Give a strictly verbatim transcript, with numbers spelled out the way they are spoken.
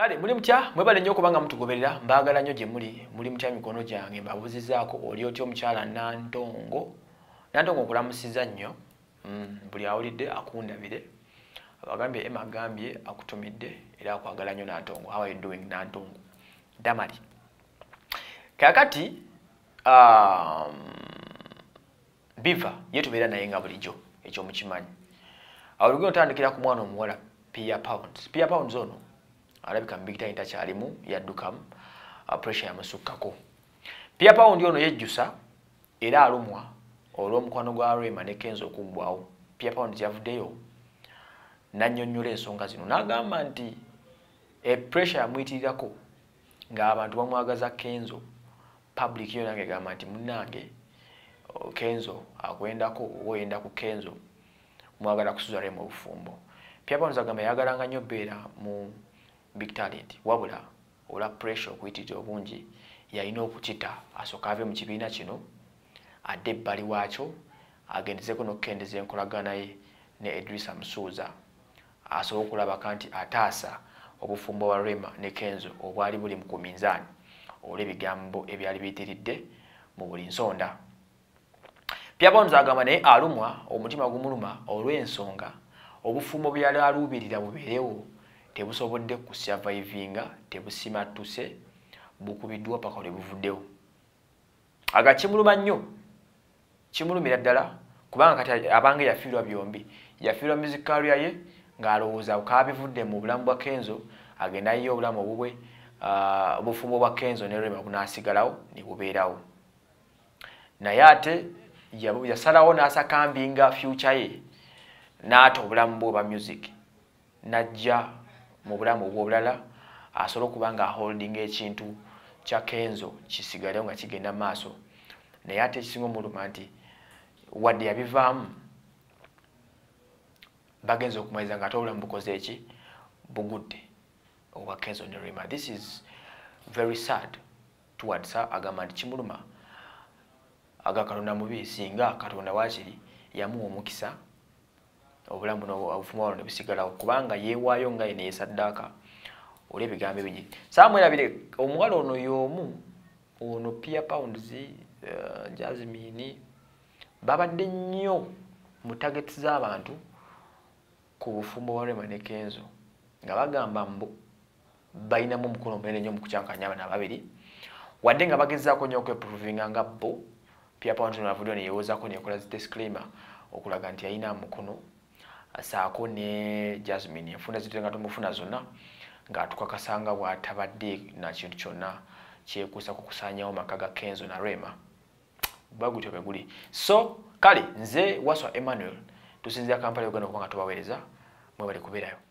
Kale muli mutya mwebale nnyo kubanga mutugoberera mbaagala nnyo gye muli muli mutya mikono gyange mbabuzizaako oli otyo omukyala Nantongo Nantongo okulamusiza nnyo mm, buli awulidde akundabire abagambye Emma agambye akutumidde era akwagala nnyo Nantongo. How are you doing Nantongo? Damali kakati um, Biva yetubeera naye nga bulijjo ekyo mukimanyi awulugino otandikira ku mwana omuwala Pia Pounds Pia Pounds ono alabika mbigita intakyalimu yaddukamu uh, pressure yamusukkako. Pia Pound ono yejjusa era alumwa olw'omukwano gwa Rema ne Kenzo okuggwawo. Pia Pound yavuddeyo n'annyonnyola ensonga zino n'agamba nti e pressure yamuyitirirako ng'abantu bamwagaza Kenzo public yonna ng'egamba nti munnange uh, Kenzo akwendako oyenda ku Kenzo mwagala kusuza Rema obufumbo. Pia Pound agamba yagalanga nnyo beera mu big talent wabula ola pressure okuyitiriza obungi yalina okukita asooka ave mu kibiina kino adde ebbali waakyo agendezeko n'okukendeza enkolagana ye ne Idrisa Musuuza asobola okulabaka nti ataasa obufumbo bwa Rema ne Kenzo obwali buli mu kuminzaani olw'ebigambo ebyali biyitiridde mu buli nsonda. Pia Pound agamba naye alumwa omutima gumuluma olw'ensonga obufumbo byali aluubirira bubeerewo tebusobodde kusurvivinga tebusimatuse bukubiddwa paka lwe buvuddewo. Aga kimuluma nnyo kimulumira ddala kubanga kati abange yafiirwa byombi yafiirwa music career ye ng'alowooza kaabivudde mu bulamu bwa Kenzo agenda yiyo obulamu obubwe uh, obufumbo bwa Kenzo ne Rema bunaasigalawo ne bubeerawo naye ate yasalawo n'asakambinga future ye n'ata obulamu bwe bwa music najja mu bulamu obw'obulala asobola okuba nga holding ekintu kya Kenzo kisigalewo nga kigenda maaso naye ate ekisinga omuluma nti wadde yabivaamu bagenza okumaliza nga ate obulamu bukoze eki bugudde obwa Kenzo ne Rema. This is very sad towards her. Agamba nti kimuluma aga Katonda mubi singa Katonda waakiri yamuwa omukisa obulamu n'obufumo ne bisigalawo kubanga yeewaayo nga yene yesaddaaka olw'ebigambo bingi. Saamwerabire omuwala ono y'omu ono Pia Pounds uh, Jasmine babadde nnyo mu targets z'abantu ku bufumbo bwa Rema ne Kenzo nga bagamba mbu balinamu omukono munene nnyo mu kucyankanya abana ababiri wadde nga bagezaako nnyo okweprovinga nga bo. Pia Pounds ono avuddeyo ne yeewozaako neekola zi disclaimer okulaga nti yalina mukono saako ne Jasmine enfunda zitwe nga tumufuna zonna ng'atukakasanga bw'atabadde na kintu kyonna kyekuusa ku kusaanyawo maka ga Kenzo na Rema bagutyo bwe guli. So kale nze Waswa Emmanuel tusinzira Kampala Uganda okuba nga tubaweereza mwebale kubeerayo.